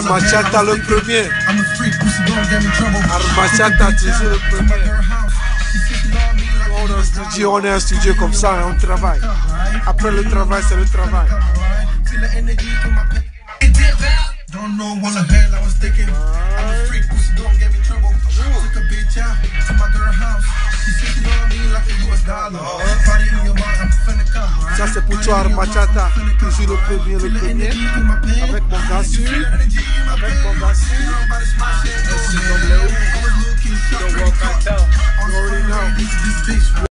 Armachata le premier. Armachata toujours le premier. On est un studio comme ça, on travaille. Après le travail, c'est le travail. Ça c'est pour toi Armachata, toujours le premier, avec mon gars sûr,